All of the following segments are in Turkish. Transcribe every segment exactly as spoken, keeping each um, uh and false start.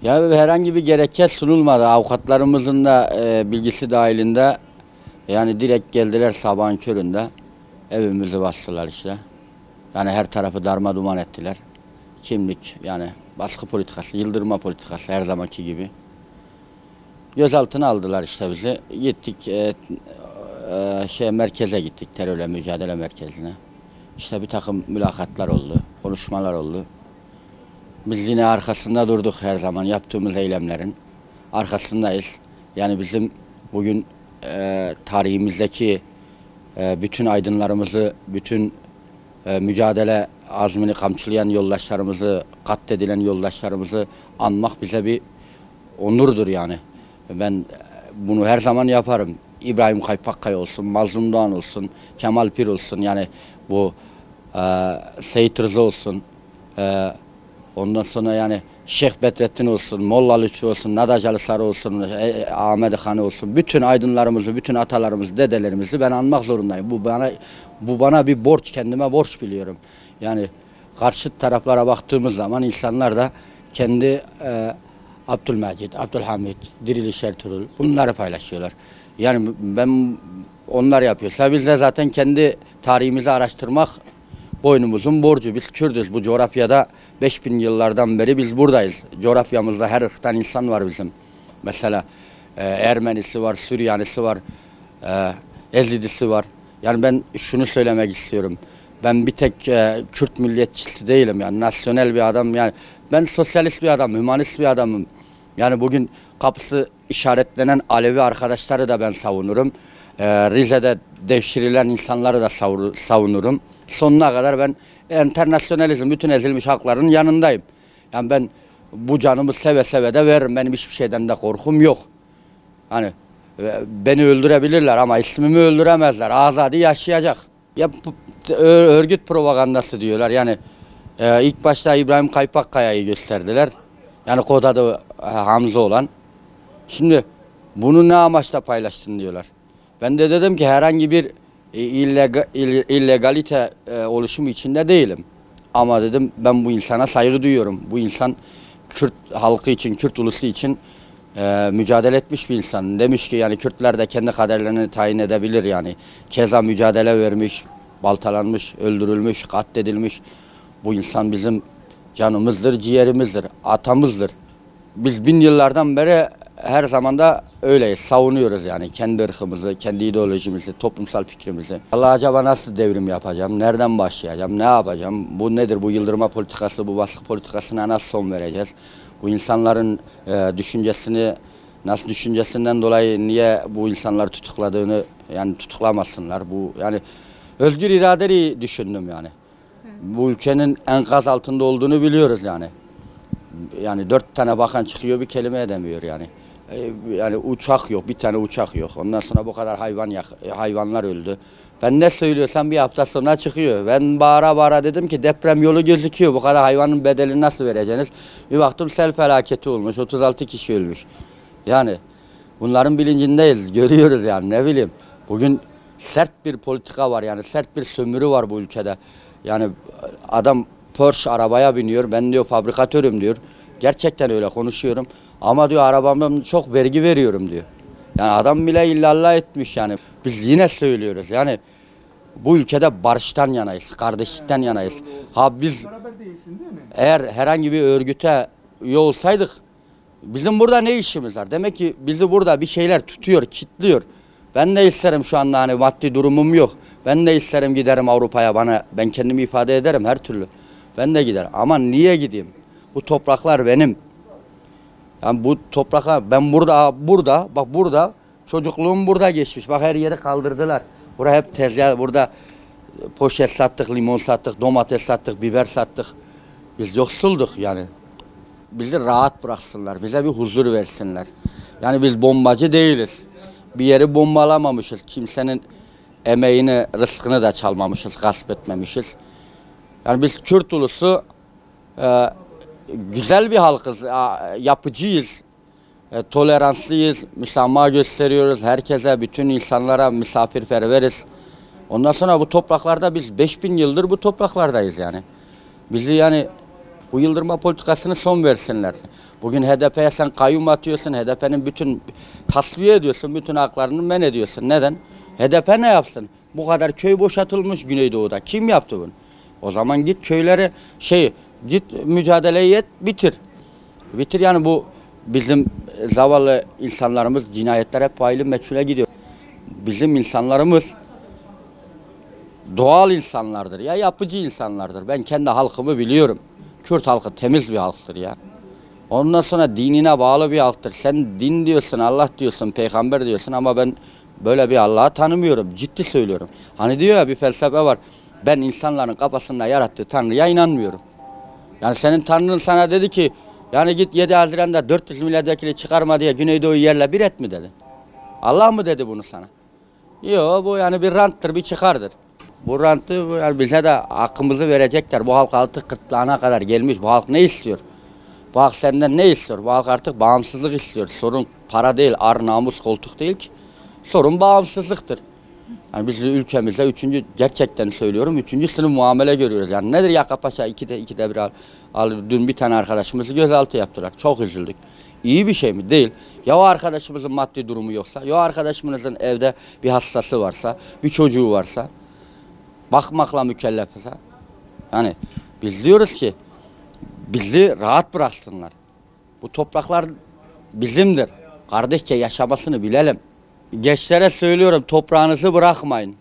Ya herhangi bir gerekçe sunulmadı. Avukatlarımızın da e, bilgisi dahilinde yani direkt geldiler sabahın köründe evimizi bastılar işte. Yani her tarafı darma duman ettiler. Kimlik yani baskı politikası, yıldırma politikası her zamanki gibi. Gözaltına aldılar işte bizi. Gittik e, e, şey merkeze gittik, terörle mücadele merkezine. İşte bir takım mülakatlar oldu, konuşmalar oldu. Biz yine arkasında durduk her zaman yaptığımız eylemlerin arkasındayız. Yani bizim bugün e, tarihimizdeki e, bütün aydınlarımızı, bütün e, mücadele azmini kamçılayan yoldaşlarımızı, katledilen yoldaşlarımızı anmak bize bir onurdur yani. Ben bunu her zaman yaparım. İbrahim Kaypakkaya olsun, Mazlum Doğan olsun, Kemal Pir olsun yani bu e, Seyit Rıza olsun. E, Ondan sonra yani Şeyh Bedrettin olsun, Molla Lütfü olsun, Nadacalı Sarı olsun, e, Ahmet Han olsun, bütün aydınlarımızı, bütün atalarımızı, dedelerimizi ben anmak zorundayım. Bu bana bu bana bir borç, kendime borç biliyorum. Yani karşı taraflara baktığımız zaman insanlar da kendi e, Abdülmecid, Abdülhamid, Diriliş Ertuğrul bunları paylaşıyorlar. Yani ben onlar yapıyorsa biz de zaten kendi tarihimizi araştırmak boynumuzun borcu. Biz Kürdüz. Bu coğrafyada beş bin yıllardan beri biz buradayız. Coğrafyamızda her ırktan insan var bizim. Mesela e, Ermenisi var, Süryanisi var, e, Ezidisi var. Yani ben şunu söylemek istiyorum. Ben bir tek e, Kürt milliyetçisi değilim yani. Nasyonel bir adam yani. Ben sosyalist bir adam, hümanist bir adamım. Yani bugün kapısı işaretlenen Alevi arkadaşları da ben savunurum. E, Rize'de devşirilen insanları da savunurum. Sonuna kadar ben internasyonalizm, bütün ezilmiş halkların yanındayım. Yani ben bu canımı seve seve de veririm. Benim hiçbir şeyden de korkum yok. Hani beni öldürebilirler ama ismimi öldüremezler. Azadi yaşayacak. Ya örgüt propagandası diyorlar. Yani e, ilk başta İbrahim Kaypakkaya'yı gösterdiler. Yani kod adı Hamza olan. Şimdi bunu ne amaçla paylaştın diyorlar. Ben de dedim ki herhangi bir illegal, illegalite e, oluşumu içinde değilim. Ama dedim ben bu insana saygı duyuyorum. Bu insan Kürt halkı için, Kürt ulusu için e, mücadele etmiş bir insan. Demiş ki yani Kürtler de kendi kaderlerini tayin edebilir yani. Keza mücadele vermiş, baltalanmış, öldürülmüş, katledilmiş. Bu insan bizim canımızdır, ciğerimizdir, atamızdır. Biz bin yıllardan beri her zaman da öyleyiz, savunuyoruz yani kendi ırkımızı, kendi ideolojimizi, toplumsal fikrimizi. Allah acaba nasıl devrim yapacağım, nereden başlayacağım, ne yapacağım, bu nedir, bu yıldırma politikası, bu baskı politikasına nasıl son vereceğiz? Bu insanların e, düşüncesini, nasıl düşüncesinden dolayı niye bu insanları tutukladığını, yani tutuklamasınlar. Bu yani özgür iradeyi düşündüm yani. Bu ülkenin enkaz altında olduğunu biliyoruz yani. Yani dört tane bakan çıkıyor bir kelime edemiyor yani. Yani uçak yok, bir tane uçak yok. Ondan sonra bu kadar hayvan hayvanlar öldü. Ben ne söylüyorsam bir hafta sonra çıkıyor. Ben bağıra bağıra dedim ki deprem yolu gözüküyor. Bu kadar hayvanın bedelini nasıl vereceksiniz? Bir baktım sel felaketi olmuş. otuz altı kişi ölmüş. Yani bunların bilincindeyiz. Görüyoruz yani ne bileyim. Bugün sert bir politika var yani sert bir sömürü var bu ülkede. Yani adam Porsche arabaya biniyor. Ben diyor fabrikatörüm diyor. Gerçekten öyle konuşuyorum. Ama diyor arabamdan çok vergi veriyorum diyor. Yani adam bile illallah etmiş yani. Biz yine söylüyoruz yani bu ülkede barıştan yanayız, kardeşlikten yanayız. Ha biz eğer herhangi bir örgüte üye olsaydık bizim burada ne işimiz var? Demek ki bizi burada bir şeyler tutuyor, kilitliyor. Ben de isterim şu anda hani maddi durumum yok. Ben de isterim giderim Avrupa'ya bana ben kendimi ifade ederim her türlü. Ben de giderim ama niye gideyim? Bu topraklar benim. Yani bu topraklar ben burada burada bak burada çocukluğum burada geçmiş. Bak her yeri kaldırdılar. Buraya hep tezgah burada poşet sattık, limon sattık, domates sattık, biber sattık. Biz yoksulduk yani. Bizi rahat bıraksınlar. Bize bir huzur versinler. Yani biz bombacı değiliz. Bir yeri bombalamamışız. Kimsenin emeğini, rızkını da çalmamışız, gasp etmemişiz. Yani biz Kürt ulusu e, güzel bir halkız, yapıcıyız, e, toleranslıyız, müsamaha gösteriyoruz. Herkese, bütün insanlara misafirperveriz. Ondan sonra bu topraklarda biz beş bin yıldır bu topraklardayız yani. Bizi yani bu yıldırma politikasını son versinler. Bugün H D P'ye sen kayyum atıyorsun, H D P'nin bütün tasfiye ediyorsun, bütün haklarını men ediyorsun. Neden? H D P ne yapsın? Bu kadar köy boşaltılmış Güneydoğu'da. Kim yaptı bunu? O zaman git köyleri şey, git mücadeleyi et, bitir. Bitir yani bu bizim zavallı insanlarımız cinayetler hep faili meçhule gidiyor. Bizim insanlarımız doğal insanlardır ya, yapıcı insanlardır. Ben kendi halkımı biliyorum. Kürt halkı temiz bir halktır ya. Ondan sonra dinine bağlı bir halktır. Sen din diyorsun, Allah diyorsun, peygamber diyorsun ama ben böyle bir Allah'ı tanımıyorum. Ciddi söylüyorum. Hani diyor ya bir felsefe var. Ben insanların kafasında yarattığı Tanrı'ya inanmıyorum. Yani senin Tanrın sana dedi ki yani git yedi Haziran'da dört yüz milletvekili çıkarma diye Güneydoğu yerle bir et mi dedi. Allah mı dedi bunu sana? Yok, bu yani bir ranttır, bir çıkardır. Bu rantı yani bize de hakkımızı verecekler. Bu halk artık kırtlağına kadar gelmiş. Bu halk ne istiyor? Bu halk senden ne istiyor? Bu halk artık bağımsızlık istiyor. Sorun para değil, ar, namus, koltuk değil ki. Sorun bağımsızlıktır. Yani biz ülkemizde üçüncü, gerçekten söylüyorum, üçüncü sınıf muamele görüyoruz. Yani nedir Yaka Paşa ikide, ikide bir al, al. Dün bir tane arkadaşımızı gözaltı yaptılar. Çok üzüldük. İyi bir şey mi? Değil. Ya o arkadaşımızın maddi durumu yoksa, ya o arkadaşımızın evde bir hastası varsa, bir çocuğu varsa, bakmakla mükellef ise. Yani biz diyoruz ki bizi rahat bıraksınlar. Bu topraklar bizimdir. Kardeşçe yaşamasını bilelim. Gençlere söylüyorum, toprağınızı bırakmayın.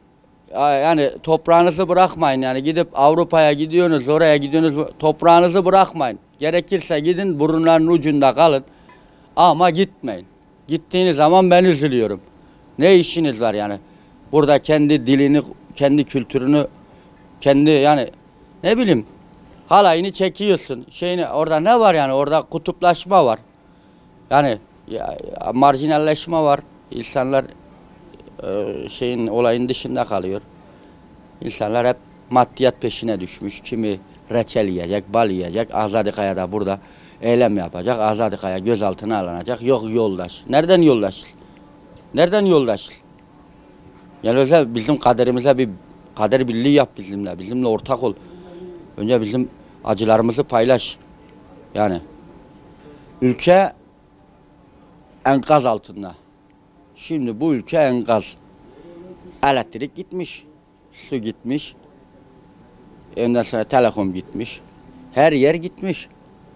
Yani toprağınızı bırakmayın. Yani gidip Avrupa'ya gidiyorsunuz, oraya gidiyorsunuz, toprağınızı bırakmayın. Gerekirse gidin, burunların ucunda kalın. Ama gitmeyin. Gittiğiniz zaman ben üzülüyorum. Ne işiniz var yani? Burada kendi dilini, kendi kültürünü, kendi yani ne bileyim halayını çekiyorsun. Şeyini, orada ne var yani? Orada kutuplaşma var. Yani ya, marjinalleşme var. İnsanlar e, şeyin olayın dışında kalıyor. İnsanlar hep maddiyat peşine düşmüş. Kimi reçel yiyecek, bal yiyecek. Azadi Kaya da burada eylem yapacak. Azadi Kaya gözaltına alınacak. Yok yoldaş. Nereden yoldaş? Nereden yoldaş? Yani özel bizim kaderimize bir kader birliği yap bizimle. Bizimle ortak ol. Önce bizim acılarımızı paylaş. Yani ülke enkaz altında. Şimdi bu ülke enkaz. Elektrik gitmiş, su gitmiş, ondan sonra telekom gitmiş, her yer gitmiş.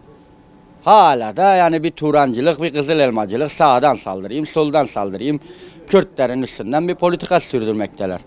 Hala da yani bir Turancılık, bir Kızıl Elmacılık, sağdan saldırayım, soldan saldırayım, Kürtlerin üstünden bir politika sürdürmekteler.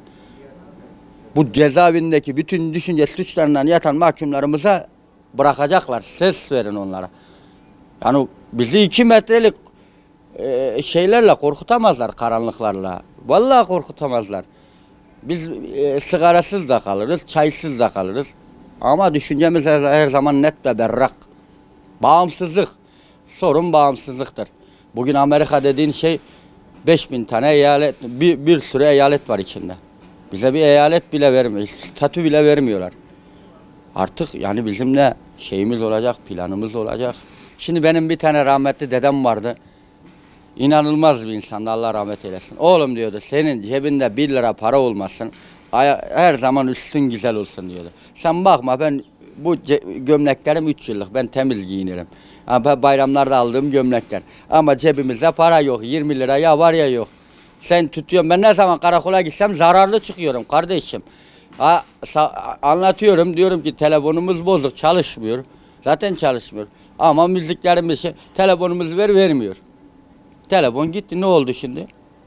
Bu cezaevindeki bütün düşünce suçlarından yatan mahkumlarımıza bırakacaklar, ses verin onlara. Yani bizi iki metrelik e, şeylerle korkutamazlar, karanlıklarla. Vallahi korkutamazlar. Biz e, sigarasız da kalırız, çaysız da kalırız. Ama düşüncemiz her, her zaman net ve berrak. Bağımsızlık. Sorun bağımsızlıktır. Bugün Amerika dediğin şey beş bin tane eyalet, bir, bir sürü eyalet var içinde. Bize bir eyalet bile vermiyor, statü bile vermiyorlar. Artık yani bizim ne şeyimiz olacak, planımız olacak. Şimdi benim bir tane rahmetli dedem vardı. İnanılmaz bir insandı, Allah rahmet eylesin. Oğlum diyordu, senin cebinde bir lira para olmasın, her zaman üstün güzel olsun diyordu. Sen bakma, ben bu gömleklerim üç yıllık, ben temiz giyinirim. Ama bayramlarda aldığım gömlekler. Ama cebimizde para yok, yirmi lira ya var ya yok. Sen tutuyorsun, ben ne zaman karakola gitsem zararlı çıkıyorum kardeşim. Ha, anlatıyorum, diyorum ki telefonumuz bozuk, çalışmıyor. Zaten çalışmıyor. Ama müziklerimiz şey, telefonumuzu ver vermiyor. Telefon gitti, ne oldu şimdi?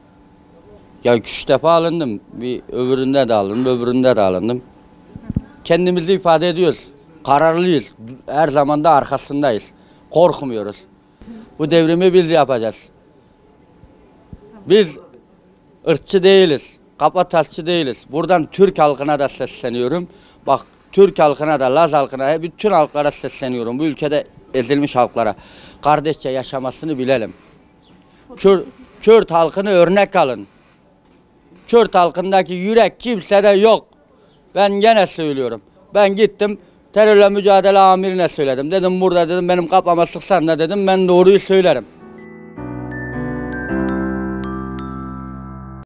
Ya üç defa alındım. Bir öbüründe de alındım, öbüründe de alındım. Kendimizi ifade ediyoruz. Kararlıyız. Her zaman da arkasındayız. Korkmuyoruz. Bu devrimi biz yapacağız. Biz ırkçı değiliz. Kapatasçı değiliz. Buradan Türk halkına da sesleniyorum. Bak, Türk halkına da, Laz halkına, bütün halklara sesleniyorum. Bu ülkede ezilmiş halklara. Kardeşçe yaşamasını bilelim. Kürt, Kürt halkını örnek alın. Kürt halkındaki yürek kimsede yok. Ben gene söylüyorum. Ben gittim terörle mücadele amirine söyledim. Dedim burada dedim benim kafama sıksan da dedim ben doğruyu söylerim.